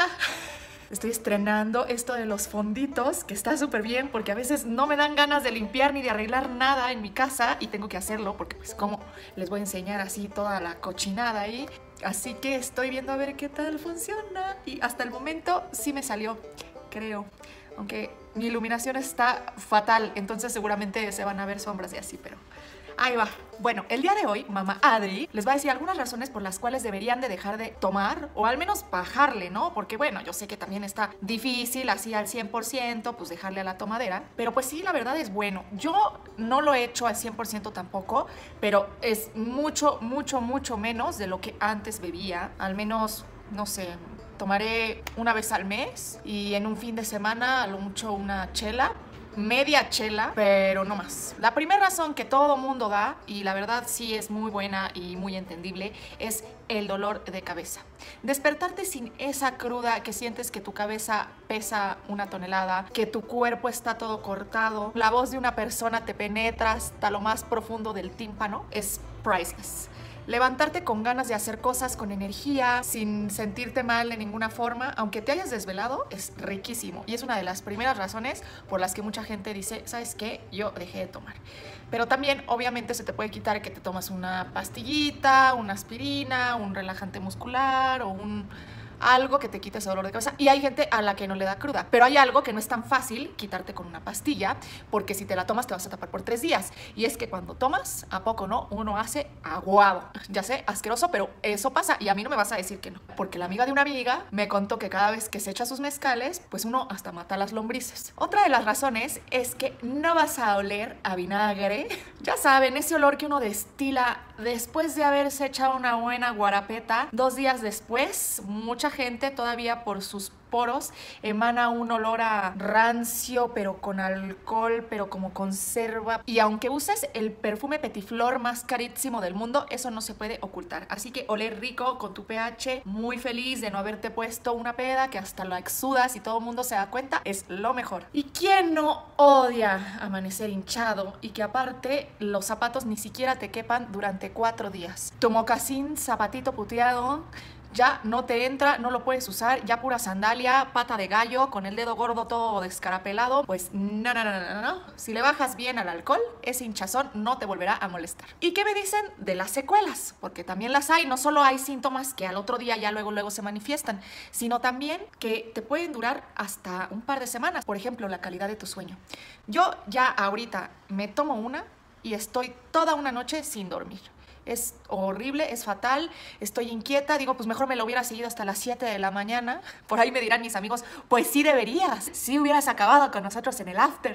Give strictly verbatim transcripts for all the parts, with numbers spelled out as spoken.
¡Hola! Estoy estrenando esto de los fonditos, que está súper bien porque a veces no me dan ganas de limpiar ni de arreglar nada en mi casa y tengo que hacerlo porque pues como les voy a enseñar así toda la cochinada ahí. Así que estoy viendo a ver qué tal funciona y hasta el momento sí me salió, creo. Aunque mi iluminación está fatal, entonces seguramente se van a ver sombras y así, pero ahí va. Bueno, el día de hoy, mamá Adri les va a decir algunas razones por las cuales deberían de dejar de tomar o al menos bajarle, ¿no? Porque bueno, yo sé que también está difícil así al cien por ciento, pues dejarle a la tomadera. Pero pues sí, la verdad es bueno. Yo no lo he hecho al cien por ciento tampoco, pero es mucho, mucho, mucho menos de lo que antes bebía. Al menos, no sé, tomaré una vez al mes y en un fin de semana a lo mucho una chela. Media chela, pero no más. La primera razón que todo mundo da, y la verdad sí es muy buena y muy entendible, es el dolor de cabeza. Despertarte sin esa cruda que sientes que tu cabeza pesa una tonelada, que tu cuerpo está todo cortado, la voz de una persona te penetra hasta lo más profundo del tímpano, es priceless. Levantarte con ganas de hacer cosas con energía, sin sentirte mal de ninguna forma, aunque te hayas desvelado, es riquísimo. Y es una de las primeras razones por las que mucha gente dice, ¿sabes qué? Yo dejé de tomar. Pero también, obviamente, se te puede quitar que te tomas una pastillita, una aspirina, un relajante muscular o un... algo que te quite ese dolor de cabeza. Y hay gente a la que no le da cruda, pero hay algo que no es tan fácil quitarte con una pastilla, porque si te la tomas te vas a tapar por tres días. Y es que cuando tomas, ¿a poco no? Uno hace aguado. Ya sé, asqueroso, pero eso pasa y a mí no me vas a decir que no. Porque la amiga de una amiga me contó que cada vez que se echa sus mezcales, pues uno hasta mata las lombrices. Otra de las razones es que no vas a oler a vinagre. Ya saben, ese olor que uno destila después de haberse echado una buena guarapeta. Dos días después, mucha gente todavía por sus poros emana un olor a rancio, pero con alcohol, pero como conserva. Y aunque uses el perfume Petit Flor más carísimo del mundo, eso no se puede ocultar. Así que oler rico con tu pH, muy feliz de no haberte puesto una peda que hasta lo exudas y todo el mundo se da cuenta, es lo mejor. ¿Y quién no odia amanecer hinchado y que aparte los zapatos ni siquiera te quepan durante cuatro días? Tu mocasín, zapatito puteado, ya no te entra, no lo puedes usar, ya pura sandalia, pata de gallo, con el dedo gordo todo descarapelado, pues no, no, no, no, no. Si le bajas bien al alcohol, ese hinchazón no te volverá a molestar. ¿Y qué me dicen de las secuelas? Porque también las hay, no solo hay síntomas que al otro día ya luego, luego se manifiestan, sino también que te pueden durar hasta un par de semanas. Por ejemplo, la calidad de tu sueño. Yo ya ahorita me tomo una y estoy toda una noche sin dormir. Es horrible, es fatal, estoy inquieta, digo, pues mejor me lo hubiera seguido hasta las siete de la mañana. Por ahí me dirán mis amigos, pues sí deberías, sí hubieras acabado con nosotros en el after.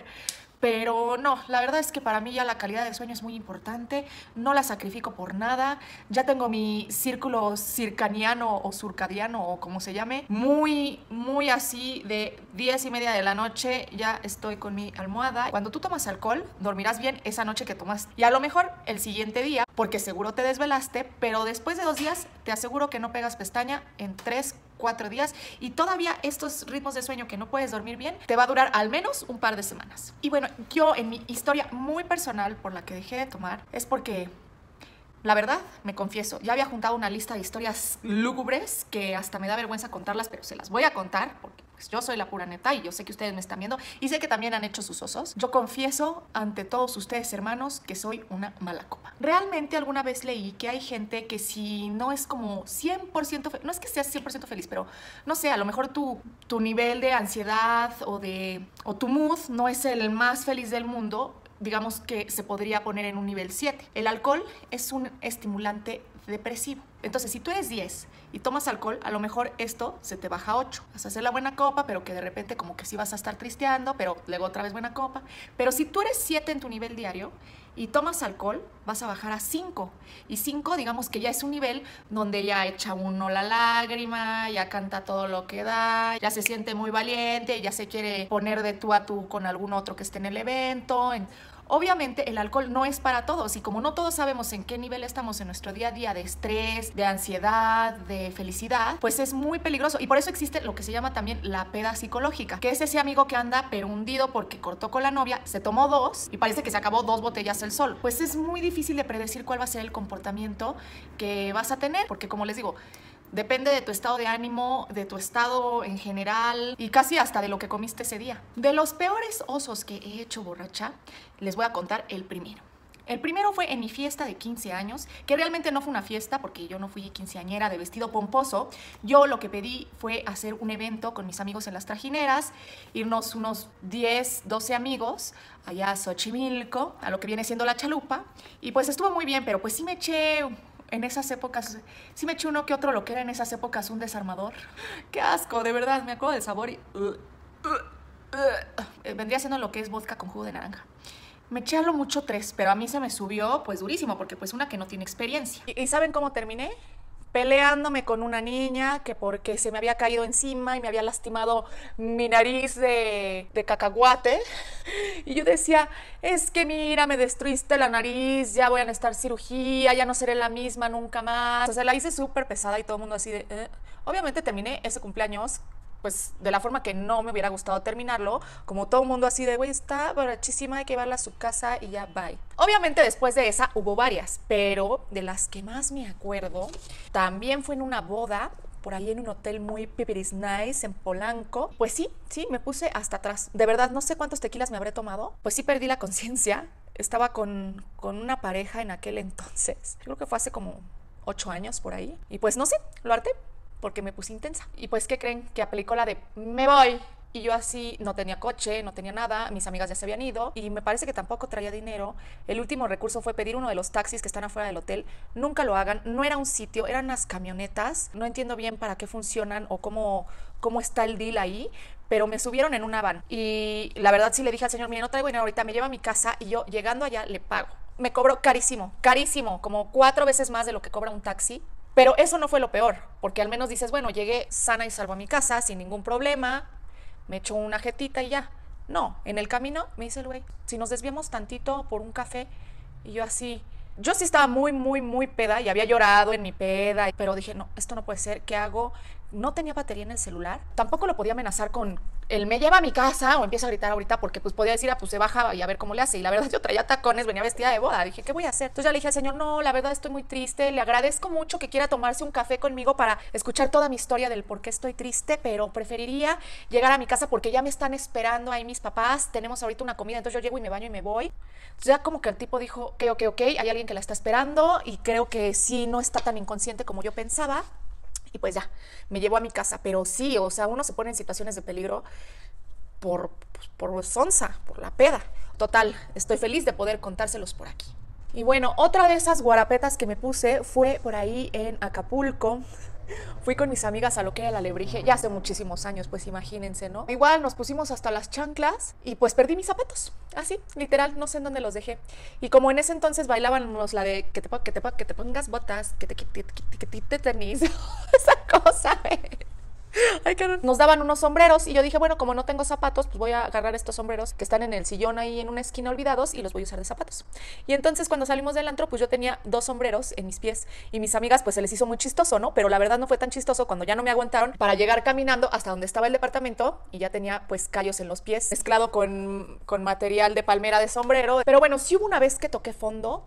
Pero no, la verdad es que para mí ya la calidad de sueño es muy importante, no la sacrifico por nada. Ya tengo mi círculo circaniano o circadiano o como se llame, muy, muy así de diez y media de la noche ya estoy con mi almohada. Cuando tú tomas alcohol, dormirás bien esa noche que tomas y a lo mejor el siguiente día, porque seguro te desvelaste, pero después de dos días te aseguro que no pegas pestaña en tres, cuatro días y todavía estos ritmos de sueño que no puedes dormir bien te va a durar al menos un par de semanas. Y bueno, yo en mi historia muy personal por la que dejé de tomar es porque la verdad, me confieso, ya había juntado una lista de historias lúgubres que hasta me da vergüenza contarlas, pero se las voy a contar porque pues, yo soy la pura neta y yo sé que ustedes me están viendo y sé que también han hecho sus osos. Yo confieso ante todos ustedes, hermanos, que soy una mala copa. Realmente alguna vez leí que hay gente que si no es como cien por ciento, no es que seas cien por ciento feliz, pero no sé, a lo mejor tu, tu nivel de ansiedad o, de, o tu mood no es el más feliz del mundo, digamos que se podría poner en un nivel siete. El alcohol es un estimulante depresivo. Entonces, si tú eres diez y tomas alcohol, a lo mejor esto se te baja a ocho. Vas a hacer la buena copa, pero que de repente como que sí vas a estar tristeando, pero luego otra vez buena copa. Pero si tú eres siete en tu nivel diario y tomas alcohol, vas a bajar a cinco. Y cinco, digamos que ya es un nivel donde ya echa uno la lágrima, ya canta todo lo que da, ya se siente muy valiente, ya se quiere poner de tú a tú con algún otro que esté en el evento. En... Obviamente el alcohol no es para todos y como no todos sabemos en qué nivel estamos en nuestro día a día de estrés, de ansiedad, de felicidad, pues es muy peligroso y por eso existe lo que se llama también la peda psicológica, que es ese amigo que anda pero hundido porque cortó con la novia, se tomó dos y parece que se acabó dos botellas él solo. Pues es muy difícil de predecir cuál va a ser el comportamiento que vas a tener porque como les digo, Depende de tu estado de ánimo, de tu estado en general y casi hasta de lo que comiste ese día. De los peores osos que he hecho borracha, les voy a contar el primero. El primero fue en mi fiesta de quince años, que realmente no fue una fiesta porque yo no fui quinceañera de vestido pomposo. Yo lo que pedí fue hacer un evento con mis amigos en las trajineras, irnos unos diez, doce amigos allá a Xochimilco, a lo que viene siendo la chalupa. Y pues estuvo muy bien, pero pues sí me eché en esas épocas, sí me eché uno que otro lo que era en esas épocas un desarmador. ¡Qué asco! De verdad, me acuerdo del sabor y... Uh, uh, uh, vendría siendo lo que es vodka con jugo de naranja. Me eché a lo mucho tres, pero a mí se me subió pues durísimo, porque pues una que no tiene experiencia. ¿Y, y saben cómo terminé? Peleándome con una niña que porque se me había caído encima y me había lastimado mi nariz de, de cacahuate. Y yo decía, es que mira, me destruiste la nariz, ya voy a necesitar cirugía, ya no seré la misma nunca más. O sea, la hice súper pesada y todo el mundo así de... Eh. Obviamente terminé ese cumpleaños pues de la forma que no me hubiera gustado terminarlo, como todo el mundo así de, güey, está borrachísima, hay que llevarla a su casa y ya, bye. Obviamente después de esa hubo varias, pero de las que más me acuerdo, también fue en una boda, por ahí en un hotel muy pipiris nice en Polanco. Pues sí, sí, me puse hasta atrás. De verdad, no sé cuántos tequilas me habré tomado. Pues sí perdí la conciencia. Estaba con, con una pareja en aquel entonces. Yo creo que fue hace como ocho años por ahí. Y pues no sé, lo harté porque me puse intensa. Y pues, ¿qué creen? Que aplicó la de me voy. Y yo así no tenía coche, no tenía nada, mis amigas ya se habían ido y me parece que tampoco traía dinero. El último recurso fue pedir uno de los taxis que están afuera del hotel. Nunca lo hagan, no era un sitio, eran unas camionetas. No entiendo bien para qué funcionan o cómo, cómo está el deal ahí, pero me subieron en una van. Y la verdad sí le dije al señor, mire, no traigo dinero ahorita, me lleva a mi casa y yo llegando allá le pago. Me cobró carísimo, carísimo, como cuatro veces más de lo que cobra un taxi. Pero eso no fue lo peor, porque al menos dices, bueno, llegué sana y salvo a mi casa sin ningún problema, me echo una jetita y ya. No, en el camino me dice el güey, si nos desviamos tantito por un café, y yo así, yo sí estaba muy, muy, muy peda y había llorado en mi peda, pero dije, no, esto no puede ser, ¿qué hago? No tenía batería en el celular, tampoco lo podía amenazar con él me lleva a mi casa o empieza a gritar ahorita porque pues podía decir, ah, pues se baja y a ver cómo le hace. Y la verdad yo traía tacones, venía vestida de boda. Dije, ¿qué voy a hacer? Entonces ya le dije al señor, no, la verdad estoy muy triste, le agradezco mucho que quiera tomarse un café conmigo para escuchar toda mi historia del por qué estoy triste, pero preferiría llegar a mi casa porque ya me están esperando ahí mis papás, tenemos ahorita una comida, entonces yo llego y me baño y me voy. Entonces ya como que el tipo dijo, ok, ok, ok, hay alguien que la está esperando y creo que sí no está tan inconsciente como yo pensaba. Y pues ya, me llevó a mi casa. Pero sí, o sea, uno se pone en situaciones de peligro por, pues, por sonsa, por la peda. Total, estoy feliz de poder contárselos por aquí. Y bueno, otra de esas guarapetas que me puse fue por ahí en Acapulco. Fui con mis amigas a lo que era el Alebrije, ya hace muchísimos años, pues imagínense, ¿no? Igual nos pusimos hasta las chanclas y pues perdí mis zapatos, así, literal, no sé en dónde los dejé. Y como en ese entonces bailábamos la de que te, que te, que te pongas botas, que te quite tenis, esa cosa, ¿eh? Ay, nos daban unos sombreros y yo dije, bueno, como no tengo zapatos, pues voy a agarrar estos sombreros que están en el sillón ahí en una esquina olvidados y los voy a usar de zapatos. Y entonces cuando salimos del antro, pues yo tenía dos sombreros en mis pies y mis amigas pues se les hizo muy chistoso, ¿no? Pero la verdad no fue tan chistoso cuando ya no me aguantaron para llegar caminando hasta donde estaba el departamento y ya tenía pues callos en los pies mezclado con, con material de palmera de sombrero. Pero bueno, sí hubo una vez que toqué fondo.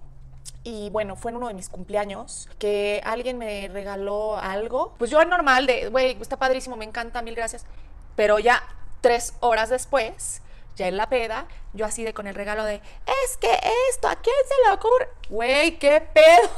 Y bueno, fue en uno de mis cumpleaños que alguien me regaló algo. Pues yo normal de, güey, está padrísimo, me encanta, mil gracias. Pero ya tres horas después, ya en la peda, yo así de con el regalo de, es que esto, ¿a quién se le ocurre? Güey, qué pedo.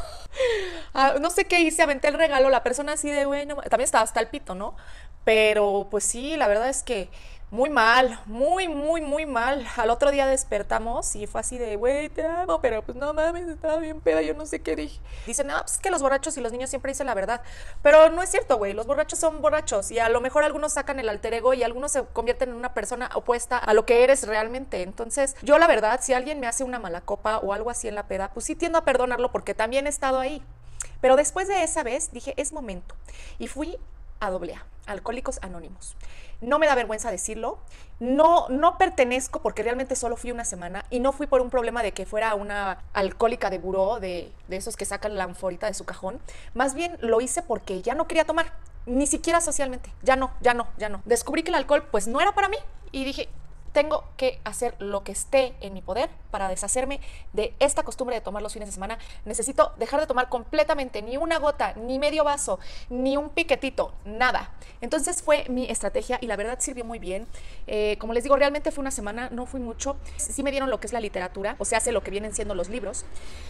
Ah, no sé qué hice, aventé el regalo, la persona así de, güey, no, también estaba hasta el pito, ¿no? Pero pues sí, la verdad es que muy mal, muy, muy, muy mal. Al otro día despertamos y fue así de, güey, te amo, pero pues no mames, estaba bien peda, yo no sé qué dije. Dicen, no, pues es que los borrachos y los niños siempre dicen la verdad. Pero no es cierto, güey, los borrachos son borrachos y a lo mejor algunos sacan el alter ego y algunos se convierten en una persona opuesta a lo que eres realmente. Entonces, yo la verdad, si alguien me hace una mala copa o algo así en la peda, pues sí tiendo a perdonarlo porque también he estado ahí. Pero después de esa vez dije, es momento. Y fui a doble A, Alcohólicos Anónimos. No me da vergüenza decirlo, no, no pertenezco porque realmente solo fui una semana y no fui por un problema de que fuera una alcohólica de buró, de, de esos que sacan la anforita de su cajón. Más bien lo hice porque ya no quería tomar, ni siquiera socialmente, ya no, ya no, ya no. Descubrí que el alcohol pues no era para mí y dije, tengo que hacer lo que esté en mi poder para deshacerme de esta costumbre de tomar los fines de semana. Necesito dejar de tomar completamente, ni una gota, ni medio vaso, ni un piquetito, nada. Entonces fue mi estrategia y la verdad sirvió muy bien. Eh, como les digo, realmente fue una semana, no fui mucho. Sí me dieron lo que es la literatura, o sea, hace lo que vienen siendo los libros.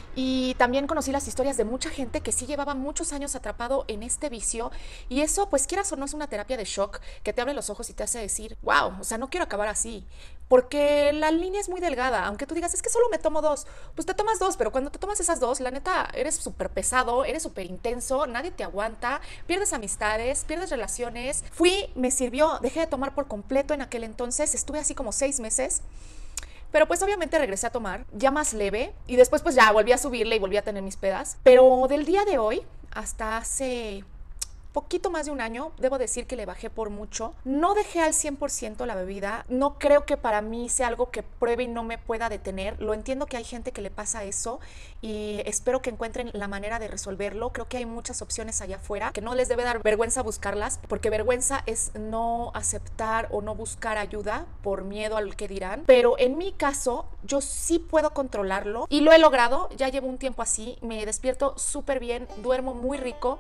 Y también conocí las historias de mucha gente que sí llevaba muchos años atrapado en este vicio. Y eso, pues quieras o no, es una terapia de shock que te abre los ojos y te hace decir, wow, o sea, no quiero acabar así. Porque la línea es muy delgada, aunque tú digas, es que solo me tomo dos, pues te tomas dos, pero cuando te tomas esas dos, la neta, eres súper pesado, eres súper intenso, nadie te aguanta, pierdes amistades, pierdes relaciones. Fui, me sirvió, dejé de tomar por completo en aquel entonces, estuve así como seis meses, pero pues obviamente regresé a tomar, ya más leve, y después pues ya volví a subirle y volví a tener mis pedas. Pero del día de hoy, hasta hace poquito más de un año, debo decir que le bajé por mucho. No dejé al cien por ciento la bebida. No creo que para mí sea algo que pruebe y no me pueda detener. Lo entiendo que hay gente que le pasa eso y espero que encuentren la manera de resolverlo. Creo que hay muchas opciones allá afuera, que no les debe dar vergüenza buscarlas, porque vergüenza es no aceptar o no buscar ayuda por miedo al que dirán. Pero en mi caso, yo sí puedo controlarlo y lo he logrado. Ya llevo un tiempo así, me despierto súper bien, duermo muy rico.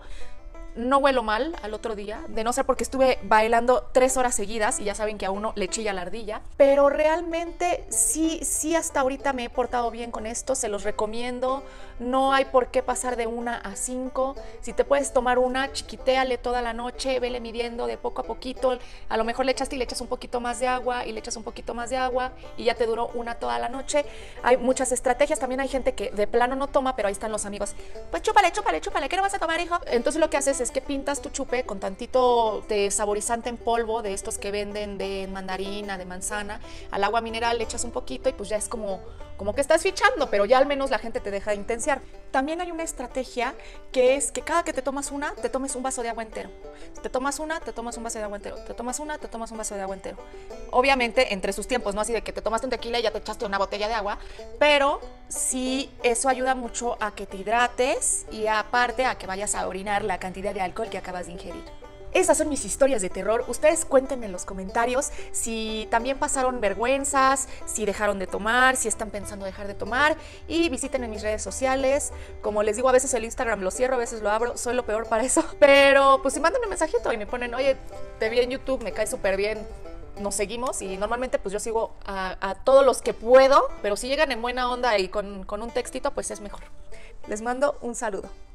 No huelo mal al otro día, de no ser porque estuve bailando tres horas seguidas y ya saben que a uno le chilla la ardilla, pero realmente sí, sí hasta ahorita me he portado bien con esto, se los recomiendo, no hay por qué pasar de una a cinco, si te puedes tomar una, chiquitéale toda la noche, vele midiendo de poco a poquito, a lo mejor le echaste y le echas un poquito más de agua y le echas un poquito más de agua y ya te duró una toda la noche. Hay muchas estrategias, también hay gente que de plano no toma, pero ahí están los amigos, pues chúpale, chúpale, chúpale, ¿qué no vas a tomar, hijo? Entonces lo que haces es que pintas tu chupe con tantito de saborizante en polvo, de estos que venden de mandarina, de manzana, al agua mineral le echas un poquito y pues ya es como, como que estás fichando, pero ya al menos la gente te deja de intenciar. También hay una estrategia que es que cada que te tomas una, te tomes un vaso de agua entero. Te tomas una, te tomas un vaso de agua entero. Te tomas una, te tomas un vaso de agua entero. Obviamente entre sus tiempos, no así de que te tomaste un tequila y ya te echaste una botella de agua, pero sí eso ayuda mucho a que te hidrates y aparte a que vayas a orinar la cantidad de alcohol que acabas de ingerir. Esas son mis historias de terror. Ustedes cuéntenme en los comentarios si también pasaron vergüenzas, si dejaron de tomar, si están pensando dejar de tomar, y visiten en mis redes sociales. Como les digo, a veces el Instagram lo cierro, a veces lo abro, soy lo peor para eso. Pero pues si mandan un mensajito y me ponen, oye, te vi en YouTube, me cae súper bien, nos seguimos, y normalmente pues yo sigo a, a todos los que puedo, pero si llegan en buena onda y con, con un textito, pues es mejor. Les mando un saludo.